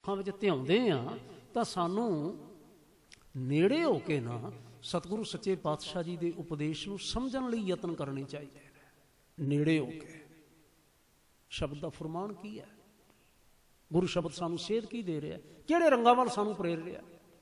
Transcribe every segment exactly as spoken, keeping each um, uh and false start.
ਸੁੱਖਾਂ ਵਿੱਚ ਧਿਆਉਂਦੇ ਹਾਂ ਤਾਂ ਸਾਨੂੰ ਨੇੜੇ ਹੋ ਕੇ ਨਾ ਸਤਿਗੁਰੂ ਸੱਚੇ ਪਾਤਸ਼ਾਹ ਜੀ ਦੇ ਉਪਦੇਸ਼ ਨੂੰ ਸਮਝਣ ਲਈ ਯਤਨ ਕਰਨੇ ਚਾਹੀਦੇ ਨੇ। ਨੇੜੇ ਹੋ ਕੇ ਸ਼ਬਦ ਦਾ ਫਰਮਾਨ ਕੀ ਹੈ, ਗੁਰੂ ਸ਼ਬਦ ਸਾਨੂੰ ਸੇਧ ਕੀ ਦੇ ਰਿਹਾ, ਕਿਹੜੇ ਰੰਗਾਂ ਵੱਲ ਸਾਨੂੰ ਪ੍ਰੇਰ ਰਿਹਾ।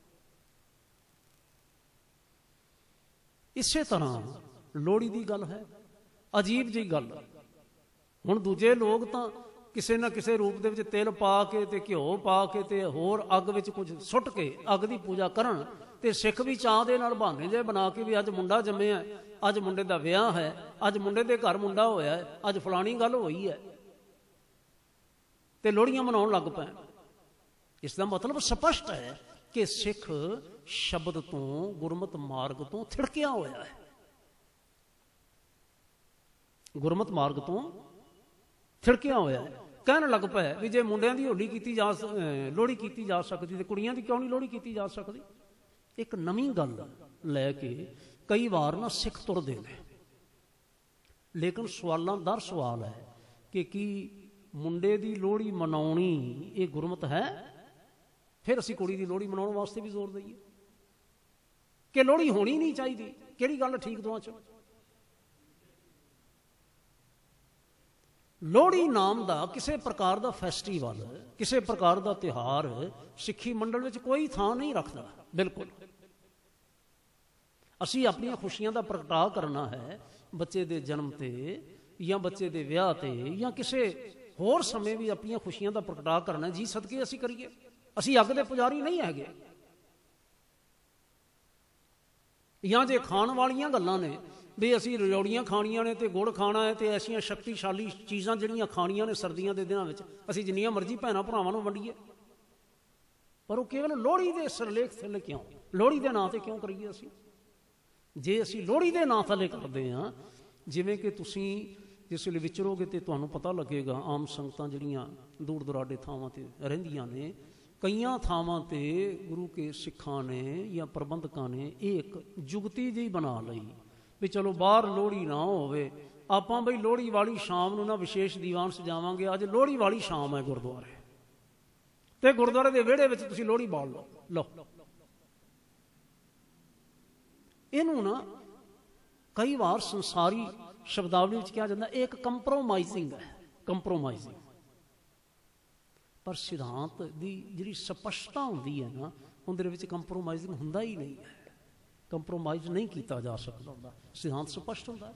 ਇਸੇ ਤਰ੍ਹਾਂ ਲੋਹੜੀ ਦੀ ਗੱਲ ਹੈ, ਅਜੀਬ ਜਿਹੀ ਗੱਲ। ਹੁਣ ਦੂਜੇ ਲੋਕ ਤਾਂ ਕਿਸੇ ਨਾ ਕਿਸੇ ਰੂਪ ਦੇ ਵਿੱਚ ਤਿਲ ਪਾ ਕੇ ਤੇ ਘਿਓ ਪਾ ਕੇ ਤੇ ਹੋਰ ਅੱਗ ਵਿੱਚ ਕੁਝ ਸੁੱਟ ਕੇ ਅੱਗ ਦੀ ਪੂਜਾ ਕਰਨ, ਤੇ ਸਿੱਖ ਵੀ ਚਾਅ ਦੇ ਨਾਲ ਬਹਾਨੇ ਜਿਹੇ ਬਣਾ ਕੇ ਵੀ ਅੱਜ ਮੁੰਡਾ ਜੰਮਿਆ, ਅੱਜ ਮੁੰਡੇ ਦਾ ਵਿਆਹ ਹੈ, ਅੱਜ ਮੁੰਡੇ ਦੇ ਘਰ ਮੁੰਡਾ ਹੋਇਆ, ਅੱਜ ਫਲਾਣੀ ਗੱਲ ਹੋਈ ਹੈ, ਤੇ ਲੋਹੜੀਆਂ ਮਨਾਉਣ ਲੱਗ ਪਏ। ਇਸ ਦਾ ਮਤਲਬ ਸਪਸ਼ਟ ਹੈ ਕਿ ਸਿੱਖ ਸ਼ਬਦ ਤੋਂ, ਗੁਰਮਤ ਮਾਰਗ ਤੋਂ ਥਿੜਕਿਆ ਹੋਇਆ ਹੈ। ਗੁਰਮਤ ਮਾਰਗ ਤੋਂ ਥਿੜਕਿਆ ਹੋਇਆ ਹੈ। ਕਹਿਣ ਲੱਗ ਪਿਆ ਵੀ ਜੇ ਮੁੰਡਿਆਂ ਦੀ ਹੋਲੀ ਕੀਤੀ ਜਾ ਲੋਹੜੀ ਕੀਤੀ ਜਾ ਸਕਦੀ ਤੇ ਕੁੜੀਆਂ ਦੀ ਕਿਉਂ ਨਹੀਂ ਲੋਹੜੀ ਕੀਤੀ ਜਾ ਸਕਦੀ। ਇੱਕ ਨਵੀਂ ਗੱਲ ਲੈ ਕੇ ਕਈ ਵਾਰ ਨਾ ਸਿੱਖ ਤੁਰਦੇ ਨੇ, ਲੇਕਿਨ ਸਵਾਲਾਂ ਦਰ ਸਵਾਲ ਹੈ ਕਿ ਕੀ ਮੁੰਡੇ ਦੀ ਲੋਹੜੀ ਮਨਾਉਣੀ ਇਹ ਗੁਰਮਤ ਹੈ? ਫਿਰ ਅਸੀਂ ਕੁੜੀ ਦੀ ਲੋਹੜੀ ਮਨਾਉਣ ਵਾਸਤੇ ਵੀ ਜ਼ੋਰ ਦਈਏ ਕਿ ਲੋਹੜੀ ਹੋਣੀ ਨਹੀਂ ਚਾਹੀਦੀ। ਕਿਹੜੀ ਗੱਲ ਠੀਕ ਦੋਵਾਂ ਚ? ਲੋਹੜੀ ਨਾਮ ਦਾ ਕਿਸੇ ਪ੍ਰਕਾਰ ਦਾ ਫੈਸਟੀਵਲ, ਕਿਸੇ ਪ੍ਰਕਾਰ ਦਾ ਤਿਉਹਾਰ ਸਿੱਖੀ ਮੰਡਲ ਵਿੱਚ ਕੋਈ ਥਾਂ ਨਹੀਂ ਰੱਖਦਾ। ਬਿਲਕੁਲ ਅਸੀਂ ਆਪਣੀਆਂ ਖੁਸ਼ੀਆਂ ਦਾ ਪ੍ਰਗਟਾਅ ਕਰਨਾ ਹੈ ਬੱਚੇ ਦੇ ਜਨਮ ਤੇ ਜਾਂ ਬੱਚੇ ਦੇ ਵਿਆਹ ਤੇ ਜਾਂ ਕਿਸੇ ਹੋਰ ਸਮੇਂ ਵੀ ਆਪਣੀਆਂ ਖੁਸ਼ੀਆਂ ਦਾ ਪ੍ਰਗਟਾਅ ਕਰਨਾ। ਜੀ ਸਦਕੇ ਅਸੀਂ ਕਰੀਏ। ਅਸੀਂ ਅੱਗ ਦੇ ਪੁਜਾਰੀ ਨਹੀਂ ਹੈਗੇ। ਜਾਂ ਜੇ ਖਾਣ ਵਾਲੀਆਂ ਗੱਲਾਂ ਨੇ ਵੀ ਅਸੀਂ ਰਿਓੜੀਆਂ ਖਾਣੀਆਂ ਨੇ ਤੇ ਗੁੜ ਖਾਣਾ ਹੈ ਤੇ ਐਸੀਆਂ ਸ਼ਕਤੀਸ਼ਾਲੀ ਚੀਜ਼ਾਂ ਜਿਹੜੀਆਂ ਖਾਣੀਆਂ ਨੇ ਸਰਦੀਆਂ ਦੇ ਦਿਨਾਂ ਵਿੱਚ, ਅਸੀਂ ਜਿੰਨੀਆਂ ਮਰਜ਼ੀ ਭੈਣਾਂ ਭਰਾਵਾਂ ਨੂੰ ਵੰਡੀਏ, ਪਰ ਉਹ ਕੇਵਲ ਲੋਹੜੀ ਦੇ ਸਿਰਲੇਖ ਥੱਲੇ ਕਿਉਂ, ਲੋਹੜੀ ਦੇ ਨਾਂ ਤੇ ਕਿਉਂ ਕਰੀਏ? ਅਸੀਂ ਜੇ ਅਸੀਂ ਲੋਹੜੀ ਦੇ ਨਾਂ ਥੱਲੇ ਕਰਦੇ ਹਾਂ, ਜਿਵੇਂ ਕਿ ਤੁਸੀਂ ਜਿਸ ਵੇਲੇ ਵਿਚਰੋਗੇ ਤੇ ਤੁਹਾਨੂੰ ਪਤਾ ਲੱਗੇਗਾ, ਆਮ ਸੰਗਤਾਂ ਜਿਹੜੀਆਂ ਦੂਰ ਦੁਰਾਡੇ ਥਾਵਾਂ ਤੇ ਰਹਿੰਦੀਆਂ ਨੇ, ਕਈਆਂ ਥਾਵਾਂ ਤੇ ਗੁਰੂ ਕੇ ਸਿੱਖਾਂ ਨੇ ਜਾਂ ਪ੍ਰਬੰਧਕਾਂ ਨੇ ਇਹ ਇੱਕ ਜੁਗਤੀ ਜਿਹੀ ਬਣਾ ਲਈ ਵੀ ਚਲੋ ਬਾਹਰ ਲੋਹੜੀ ਨਾ ਹੋਵੇ, ਆਪਾਂ ਬਈ ਲੋਹੜੀ ਵਾਲੀ ਸ਼ਾਮ ਨੂੰ ਨਾ ਵਿਸ਼ੇਸ਼ ਦੀਵਾਨ ਸਜਾਵਾਂਗੇ। ਅੱਜ ਲੋਹੜੀ ਵਾਲੀ ਸ਼ਾਮ ਹੈ ਗੁਰਦੁਆਰੇ, ਤੇ ਗੁਰਦੁਆਰੇ ਦੇ ਵਿਹੜੇ ਵਿੱਚ ਤੁਸੀਂ ਲੋਹੜੀ ਬਾਲ ਲਓ। ਲਓ ਇਹਨੂੰ ਨਾ ਕਈ ਵਾਰ ਸੰਸਾਰੀ ਸ਼ਬਦਾਵਲੀ ਵਿੱਚ ਕਿਹਾ ਜਾਂਦਾ ਇਹ ਇੱਕ ਕੰਪਰੋਮਾਈਜ਼ਿੰਗ ਹੈ, ਕੰਪਰੋਮਾਈਜ਼ਿੰਗ। ਪਰ ਸਿਧਾਂਤ ਦੀ ਜਿਹੜੀ ਸਪਸ਼ਟਤਾ ਹੁੰਦੀ ਹੈ ਨਾ, ਉਹਦੇ ਵਿੱਚ ਕੰਪਰੋਮਾਈਜ਼ਿੰਗ ਹੁੰਦਾ ਹੀ ਨਹੀਂ ਹੈ। ਕੰਪਰੋਮਾਈਜ਼ ਨਹੀਂ ਕੀਤਾ ਜਾ ਸਕਦਾ ਹੁੰਦਾ, ਸਿਧਾਂਤ ਸਪਸ਼ਟ ਹੁੰਦਾ।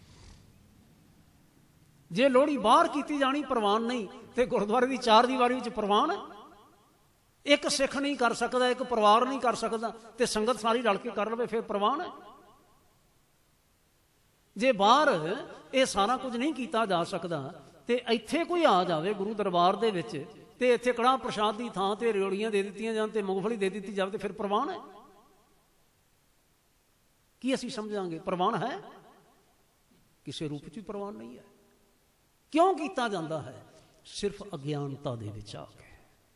ਜੇ ਲੋਹੜੀ ਬਾਹਰ ਕੀਤੀ ਜਾਣੀ ਪ੍ਰਵਾਨ ਨਹੀਂ ਤੇ ਗੁਰਦੁਆਰੇ ਦੀ ਚਾਰ ਦੀਵਾਰੀ ਵਿੱਚ ਪ੍ਰਵਾਨ ਹੈ। ਇੱਕ ਸਿੱਖ ਨਹੀਂ ਕਰ ਸਕਦਾ, ਇੱਕ ਪਰਿਵਾਰ ਨਹੀਂ ਕਰ ਸਕਦਾ ਤੇ ਸੰਗਤ ਸਾਰੀ ਰਲ ਕੇ ਕਰ ਲਵੇ, ਫਿਰ ਪ੍ਰਵਾਨ ਹੈ। ਜੇ ਬਾਹਰ ਇਹ ਸਾਰਾ ਕੁਝ ਨਹੀਂ ਕੀਤਾ ਜਾ ਸਕਦਾ ਤੇ ਇੱਥੇ ਕੋਈ ਆ ਜਾਵੇ ਗੁਰੂ ਦਰਬਾਰ ਦੇ ਵਿੱਚ ਤੇ ਇੱਥੇ ਕੜਾਹ ਪ੍ਰਸ਼ਾਦ ਦੀ ਥਾਂ ਤੇ ਰਿਓੜੀਆਂ ਦੇ ਦਿੱਤੀਆਂ ਜਾਣ ਤੇ ਮੂੰਗਫਲੀ ਦੇ ਦਿੱਤੀ ਜਾਵੇ ਤੇ ਫਿਰ ਪ੍ਰਵਾਨ ਹੈ। ਕੀ ਅਸੀਂ ਸਮਝਾਂਗੇ ਪ੍ਰਵਾਨ ਹੈ? ਕਿਸੇ ਰੂਪ 'ਚ ਵੀ ਪ੍ਰਵਾਨ ਨਹੀਂ ਹੈ। ਕਿਉਂ ਕੀਤਾ ਜਾਂਦਾ ਹੈ? ਸਿਰਫ ਅਗਿਆਨਤਾ ਦੇ ਵਿੱਚ ਆ ਕੇ।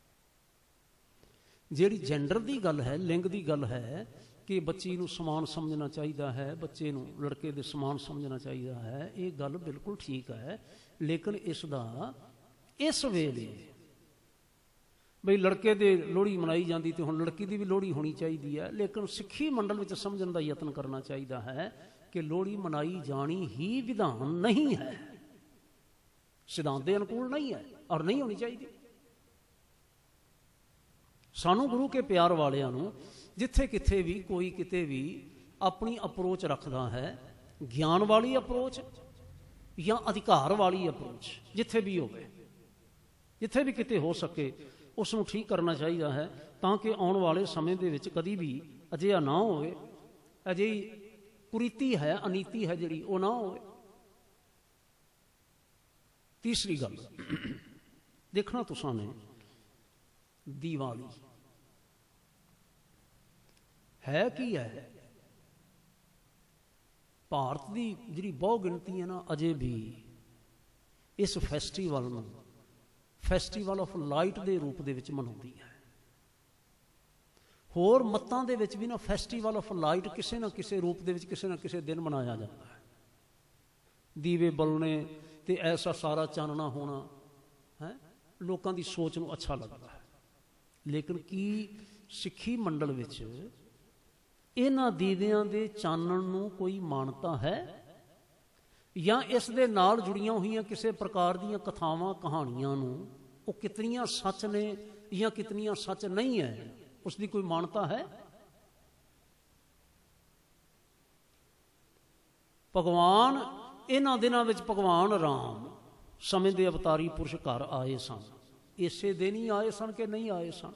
ਜਿਹੜੀ ਜੈਂਡਰ ਦੀ ਗੱਲ ਹੈ, ਲਿੰਗ ਦੀ ਗੱਲ ਹੈ ਕਿ ਬੱਚੀ ਨੂੰ ਸਮਾਨ ਸਮਝਣਾ ਚਾਹੀਦਾ ਹੈ, ਬੱਚੇ ਨੂੰ ਲੜਕੇ ਦੇ ਸਮਾਨ ਸਮਝਣਾ ਚਾਹੀਦਾ ਹੈ, ਇਹ ਗੱਲ ਬਿਲਕੁਲ ਠੀਕ ਹੈ। ਲੇਕਿਨ ਇਸ ਦਾ ਇਸ ਵੇਲੇ ਬਈ ਲੜਕੇ ਦੇ ਲੋਹੜੀ ਮਨਾਈ ਜਾਂਦੀ ਤੇ ਹੁਣ ਲੜਕੀ ਦੀ ਵੀ ਲੋਹੜੀ ਹੋਣੀ ਚਾਹੀਦੀ ਹੈ, ਲੇਕਿਨ ਸਿੱਖੀ ਮੰਡਲ ਵਿੱਚ ਸਮਝਣ ਦਾ ਯਤਨ ਕਰਨਾ ਚਾਹੀਦਾ ਹੈ ਕਿ ਲੋਹੜੀ ਮਨਾਈ ਜਾਣੀ ਹੀ ਵਿਧਾਨ ਨਹੀਂ ਹੈ, ਸਿਧਾਂਤ ਦੇ ਅਨੁਕੂਲ ਨਹੀਂ ਹੈ ਔਰ ਨਹੀਂ ਹੋਣੀ ਚਾਹੀਦੀ। ਸਾਨੂੰ ਗੁਰੂ ਕੇ ਪਿਆਰ ਵਾਲਿਆਂ ਨੂੰ ਜਿੱਥੇ ਕਿੱਥੇ ਵੀ ਕੋਈ ਕਿਤੇ ਵੀ ਆਪਣੀ ਅਪਰੋਚ ਰੱਖਦਾ ਹੈ, ਗਿਆਨ ਵਾਲੀ ਅਪਰੋਚ ਜਾਂ ਅਧਿਕਾਰ ਵਾਲੀ ਅਪਰੋਚ, ਜਿੱਥੇ ਵੀ ਹੋਵੇ, ਜਿੱਥੇ ਵੀ ਕਿਤੇ ਹੋ ਸਕੇ ਉਸ ਨੂੰ ਠੀਕ ਕਰਨਾ ਚਾਹੀਦਾ ਹੈ ਤਾਂ ਕਿ ਆਉਣ ਵਾਲੇ ਸਮੇਂ ਦੇ ਵਿੱਚ ਕਦੀ ਵੀ ਅਜਿਹਾ ਨਾ ਹੋਵੇ, ਅਜਿਹੀ ਕੁਰੀਤੀ ਹੈ, ਅਨੀਤੀ ਹੈ ਜਿਹੜੀ, ਉਹ ਨਾ ਹੋਵੇ। ਤੀਸਰੀ ਗੱਲ ਦੇਖਣਾ ਤੁਸਾਂ ਨੇ, ਦੀਵਾਲੀ ਹੈ ਕੀ ਹੈ? ਭਾਰਤ ਦੀ ਜਿਹੜੀ ਬਹੁ ਗਿਣਤੀ ਹੈ ਨਾ, ਅਜੇ ਵੀ ਇਸ ਫੈਸਟੀਵਲ ਨੂੰ ਫੈਸਟੀਵਲ ਆਫ ਲਾਈਟ ਦੇ ਰੂਪ ਦੇ ਵਿੱਚ ਮਨਾਉਂਦੀ ਹੈ। ਹੋਰ ਮਤਾਂ ਦੇ ਵਿੱਚ ਵੀ ਨਾ ਫੈਸਟੀਵਲ ਆਫ ਲਾਈਟ ਕਿਸੇ ਨਾ ਕਿਸੇ ਰੂਪ ਦੇ ਵਿੱਚ ਕਿਸੇ ਨਾ ਕਿਸੇ ਦਿਨ ਮਨਾਇਆ ਜਾਂਦਾ ਹੈ। ਦੀਵੇ ਬਲਣੇ ਤੇ ਐਸਾ ਸਾਰਾ ਚਾਨਣਾ ਹੋਣਾ ਹੈ, ਲੋਕਾਂ ਦੀ ਸੋਚ ਨੂੰ ਅੱਛਾ ਲੱਗਦਾ ਹੈ। ਲੇਕਿਨ ਕੀ ਸਿੱਖੀ ਮੰਡਲ ਵਿੱਚ ਇਹਨਾਂ ਦੀਵਿਆਂ ਦੇ ਚਾਨਣ ਨੂੰ ਕੋਈ ਮਾਨਤਾ ਹੈ, ਜਾਂ ਇਸ ਦੇ ਨਾਲ ਜੁੜੀਆਂ ਹੋਈਆਂ ਕਿਸੇ ਪ੍ਰਕਾਰ ਦੀਆਂ ਕਥਾਵਾਂ ਕਹਾਣੀਆਂ ਨੂੰ ਉਹ ਕਿਤਨੀਆਂ ਸੱਚ ਨੇ ਜਾਂ ਕਿਤਨੀਆਂ ਸੱਚ ਨਹੀਂ ਹੈ, ਉਸ ਦੀ ਕੋਈ ਮਾਨਤਾ ਹੈ? ਭਗਵਾਨ ਇਹਨਾਂ ਦਿਨਾਂ ਵਿੱਚ ਭਗਵਾਨ ਰਾਮ ਸਮੇਂ ਦੇ ਅਵਤਾਰੀ ਪੁਰਸ਼ ਘਰ ਆਏ ਸਨ। ਇਸੇ ਦਿਨ ਹੀ ਆਏ ਸਨ ਕਿ ਨਹੀਂ ਆਏ ਸਨ?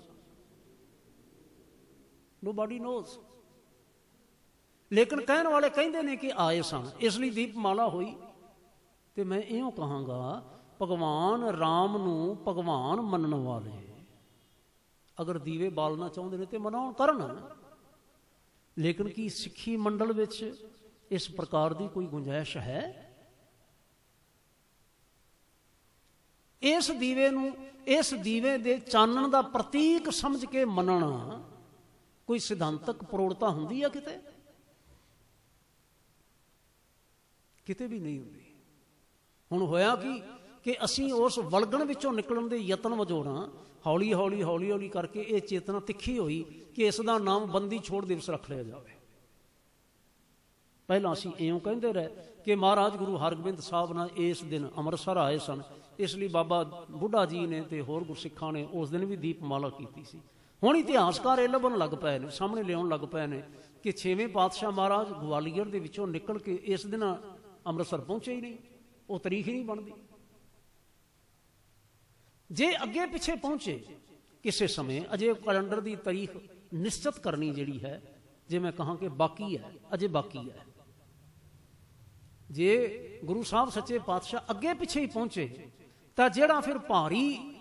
Nobody knows. ਲੇਕਿਨ ਕਹਿਣ ਵਾਲੇ ਕਹਿੰਦੇ ਨੇ ਕਿ ਆਏ ਸਨ, ਇਸ ਲਈ ਦੀਪਮਾਲਾ ਹੋਈ। ਤੇ ਮੈਂ ਇਉਂ ਕਹਾਂਗਾ, ਭਗਵਾਨ ਰਾਮ ਨੂੰ ਭਗਵਾਨ ਮੰਨਣ ਵਾਲੇ ਅਗਰ ਦੀਵੇ ਬਾਲਣਾ ਚਾਹੁੰਦੇ ਨੇ ਤੇ ਮਨਾਉਣ ਕਰਨ, ਲੇਕਿਨ ਕੀ ਸਿੱਖੀ ਮੰਡਲ ਵਿੱਚ ਇਸ ਪ੍ਰਕਾਰ ਦੀ ਕੋਈ ਗੁੰਜਾਇਸ਼ ਹੈ? ਇਸ ਦੀਵੇ ਨੂੰ, ਇਸ ਦੀਵੇ ਦੇ ਚਾਨਣ ਦਾ ਪ੍ਰਤੀਕ ਸਮਝ ਕੇ ਮੰਨਣਾ ਕੋਈ ਸਿਧਾਂਤਕ ਪ੍ਰੋੜਤਾ ਹੁੰਦੀ ਹੈ ਕਿਤੇ? ਕਿਤੇ ਵੀ ਨਹੀਂ ਹੁੰਦੀ। ਹੁਣ ਹੋਇਆ ਕੀ ਕਿ ਅਸੀਂ ਉਸ ਵਲਗਣ ਵਿੱਚੋਂ ਨਿਕਲਣ ਦੇ ਯਤਨ ਵਜੋਂ ਨਾ ਹੌਲੀ ਹੌਲੀ ਹੌਲੀ ਹੌਲੀ ਕਰਕੇ ਇਹ ਚੇਤਨਾ ਤਿੱਖੀ ਹੋਈ ਕਿ ਇਸ ਦਾ ਨਾਮ ਬੰਦੀ ਛੋੜ ਦਿਵਸ ਰੱਖ ਲਿਆ ਜਾਵੇ। ਪਹਿਲਾਂ ਅਸੀਂ ਇਉਂ ਕਹਿੰਦੇ ਰਹੇ ਕਿ ਮਹਾਰਾਜ ਗੁਰੂ ਹਰਗੋਬਿੰਦ ਸਾਹਿਬ ਨਾਲ ਇਸ ਦਿਨ ਅੰਮ੍ਰਿਤਸਰ ਆਏ ਸਨ, ਇਸ ਲਈ ਬਾਬਾ ਬੁੱਢਾ ਜੀ ਨੇ ਤੇ ਹੋਰ ਗੁਰਸਿੱਖਾਂ ਨੇ ਉਸ ਦਿਨ ਵੀ ਦੀਪਮਾਲਾ ਕੀਤੀ ਸੀ। ਹੁਣ ਇਤਿਹਾਸਕਾਰ ਇਹ ਲੱਭਣ ਲੱਗ ਪਏ ਨੇ, ਸਾਹਮਣੇ ਲਿਆਉਣ ਲੱਗ ਪਏ ਨੇ ਕਿ ਛੇਵੇਂ ਪਾਤਸ਼ਾਹ ਮਹਾਰਾਜ ਗਵਾਲੀਅਰ ਦੇ ਵਿੱਚੋਂ ਨਿਕਲ ਕੇ ਇਸ ਦਿਨ ਅੰਮ੍ਰਿਤਸਰ ਪਹੁੰਚੇ ਹੀ ਨਹੀਂ, ਉਹ ਤਰੀਖ ਹੀ ਨਹੀਂ ਬਣਦੀ। ਜੇ ਅੱਗੇ ਪਿੱਛੇ ਪਹੁੰਚੇ ਕਿਸੇ ਸਮੇਂ, ਅਜੇ ਕੈਲੰਡਰ ਦੀ ਤਾਰੀਖ ਨਿਸ਼ਚਿਤ ਕਰਨੀ ਜਿਹੜੀ ਹੈ, ਜੇ ਮੈਂ ਕਹਾਂ ਕਿ ਬਾਕੀ ਹੈ, ਅਜੇ ਬਾਕੀ ਹੈ। ਜੇ ਗੁਰੂ ਸਾਹਿਬ ਸੱਚੇ ਪਾਤਸ਼ਾਹ ਅੱਗੇ ਪਿੱਛੇ ਹੀ ਪਹੁੰਚੇ ਤਾਂ ਜਿਹੜਾ ਫਿਰ ਭਾਰੀ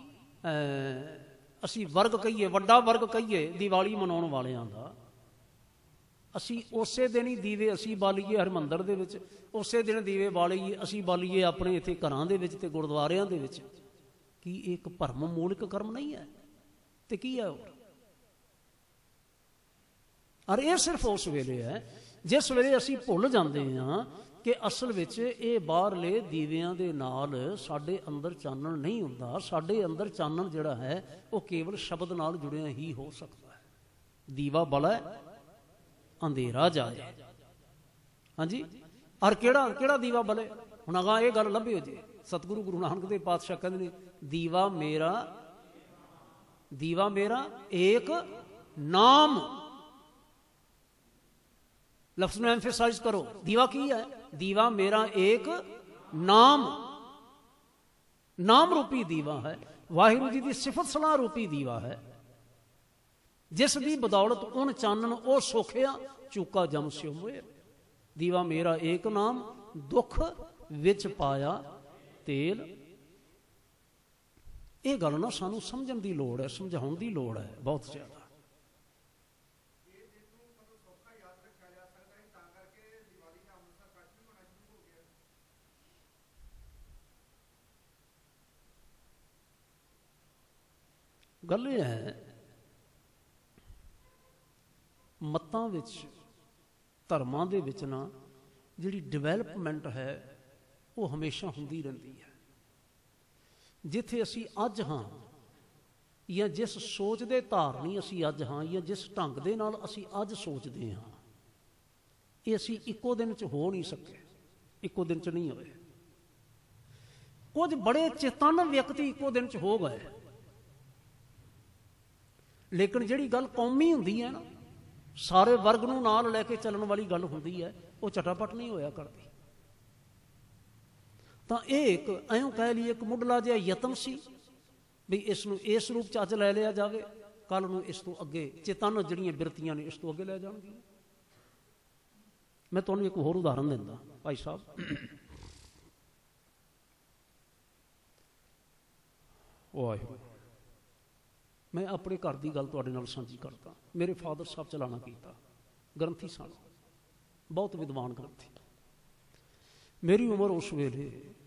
ਅਸੀਂ ਵਰਗ ਕਹੀਏ, ਵੱਡਾ ਵਰਗ ਕਹੀਏ ਦੀਵਾਲੀ ਮਨਾਉਣ ਵਾਲਿਆਂ ਦਾ, ਅਸੀਂ ਉਸੇ ਦਿਨ ਹੀ ਦੀਵੇ ਅਸੀਂ ਬਾਲੀਏ ਹਰਿਮੰਦਰ ਦੇ ਵਿੱਚ, ਉਸੇ ਦਿਨ ਦੀਵੇ ਬਾਲੀਏ ਅਸੀਂ ਬਾਲੀਏ ਆਪਣੇ ਇੱਥੇ ਘਰਾਂ ਦੇ ਵਿੱਚ ਤੇ ਗੁਰਦੁਆਰਿਆਂ ਦੇ ਵਿੱਚ। ਕੀ ਇਹ ਇੱਕ ਭਰਮ ਮੂਲਿਕ ਕਰਮ ਨਹੀਂ ਹੈ? ਤੇ ਕੀ ਹੈ ਹੋਰ? ਔਰ ਇਹ ਸਿਰਫ ਉਸ ਵੇਲੇ ਹੈ ਜਿਸ ਵੇਲੇ ਅਸੀਂ ਭੁੱਲ ਜਾਂਦੇ ਹਾਂ ਕਿ ਅਸਲ ਵਿੱਚ ਇਹ ਬਾਹਰਲੇ ਦੀਵਿਆਂ ਦੇ ਨਾਲ ਸਾਡੇ ਅੰਦਰ ਚਾਨਣ ਨਹੀਂ ਹੁੰਦਾ। ਸਾਡੇ ਅੰਦਰ ਚਾਨਣ ਜਿਹੜਾ ਹੈ ਉਹ ਕੇਵਲ ਸ਼ਬਦ ਨਾਲ ਜੁੜਿਆ ਹੀ ਹੋ ਸਕਦਾ ਹੈ। ਦੀਵਾ ਬਲੈ ਅੰਧੇਰਾ ਜਾਏ। ਹਾਂਜੀ, ਔਰ ਕਿਹੜਾ ਕਿਹੜਾ ਦੀਵਾ ਬਲੇ? ਹੁਣ ਅਗਾਂਹ ਇਹ ਗੱਲ ਲੱਭਿਓ ਜੀ, ਸਤਿਗੁਰੂ ਗੁਰੂ ਨਾਨਕ ਦੇਵ ਪਾਤਸ਼ਾਹ ਕਹਿੰਦੇ ਨੇ, ਦੀਵਾ ਮੇਰਾ ਦੀਵਾ ਮੇਰਾ ਏਕ ਨਾਮ। ਲਫ਼ਜ਼ ਨੂੰ ਐਮਫੇਸਾਈਜ਼ ਕਰੋ। ਦੀਵਾ ਕੀ ਹੈ? ਦੀਵਾ ਮੇਰਾ ਏਕ ਨਾਮ। ਨਾਮ ਰੂਪੀ ਦੀਵਾ ਹੈ, ਵਾਹਿਗੁਰੂ ਜੀ ਦੀ ਸਿਫਤ ਸਲਾਹ ਰੂਪੀ ਦੀਵਾ ਹੈ, ਜਿਸ ਦੀ ਬਦੌਲਤ ਉਨ ਚਾਨਣ ਉਹ ਸੋਖਿਆ ਚੂਕਾ ਜਮ ਸਿਓ ਮੋਏ। ਦੀਵਾ ਮੇਰਾ ਏਕ ਨਾਮ, ਦੁੱਖ ਵਿੱਚ ਪਾਇਆ ਤੇਲ। ਇਹ ਗੱਲ ਨਾ ਸਾਨੂੰ ਸਮਝਣ ਦੀ ਲੋੜ ਹੈ, ਸਮਝਾਉਣ ਦੀ ਲੋੜ ਹੈ ਬਹੁਤ ਜ਼ਿਆਦਾ। ਗੱਲ ਇਹ ਹੈ, ਮਤਾਂ ਵਿੱਚ, ਧਰਮਾਂ ਦੇ ਵਿੱਚ ਨਾ ਜਿਹੜੀ ਡਿਵੈਲਪਮੈਂਟ ਹੈ ਉਹ ਹਮੇਸ਼ਾ ਹੁੰਦੀ ਰਹਿੰਦੀ ਹੈ। ਜਿੱਥੇ ਅਸੀਂ ਅੱਜ ਹਾਂ, ਜਾਂ ਜਿਸ ਸੋਚ ਦੇ ਧਾਰਨੀ ਅਸੀਂ ਅੱਜ ਹਾਂ, ਜਾਂ ਜਿਸ ਢੰਗ ਦੇ ਨਾਲ ਅਸੀਂ ਅੱਜ ਸੋਚਦੇ ਹਾਂ, ਇਹ ਅਸੀਂ ਇੱਕੋ ਦਿਨ 'ਚ ਹੋ ਨਹੀਂ ਸਕੇ, ਇੱਕੋ ਦਿਨ 'ਚ ਨਹੀਂ ਹੋਏ। ਕੁਝ ਬੜੇ ਚੇਤਨ ਵਿਅਕਤੀ ਇੱਕੋ ਦਿਨ 'ਚ ਹੋ ਗਏ, ਲੇਕਿਨ ਜਿਹੜੀ ਗੱਲ ਕੌਮੀ ਹੁੰਦੀ ਹੈ ਨਾ, ਸਾਰੇ ਵਰਗ ਨੂੰ ਨਾਲ ਲੈ ਕੇ ਚੱਲਣ ਵਾਲੀ ਗੱਲ ਹੁੰਦੀ ਹੈ, ਉਹ ਝਟਾਪਟ ਨਹੀਂ ਹੋਇਆ ਕਰਦੀ। ਤਾਂ ਇਹ ਇੱਕ ਐਂ ਕਹਿ ਲਈਏ ਇੱਕ ਮੁੱਢਲਾ ਜਿਹਾ ਯਤਨ ਸੀ ਵੀ ਇਸ ਨੂੰ ਇਸ ਰੂਪ 'ਚ ਅੱਜ ਲੈ ਲਿਆ ਜਾਵੇ, ਕੱਲ੍ਹ ਨੂੰ ਇਸ ਤੋਂ ਅੱਗੇ ਚੇਤਨ ਜਿਹੜੀਆਂ ਬਿਰਤੀਆਂ ਨੇ ਇਸ ਤੋਂ ਅੱਗੇ ਲੈ ਜਾਣਗੀਆਂ। ਮੈਂ ਤੁਹਾਨੂੰ ਇੱਕ ਹੋਰ ਉਦਾਹਰਨ ਦਿੰਦਾ ਭਾਈ ਸਾਹਿਬ। ਵਾਹਿਗੁਰੂ, ਮੈਂ ਆਪਣੇ ਘਰ ਦੀ ਗੱਲ ਤੁਹਾਡੇ ਨਾਲ ਸਾਂਝੀ ਕਰਦਾ। ਮੇਰੇ ਫਾਦਰ ਸਾਹਿਬ ਚਲਾਣਾ ਕੀਤਾ, ਗ੍ਰੰਥੀ ਸਨ, ਬਹੁਤ ਵਿਦਵਾਨ ਗ੍ਰੰਥੀ। ਮੇਰੀ ਉਮਰ ਉਸ ਵੇਲੇ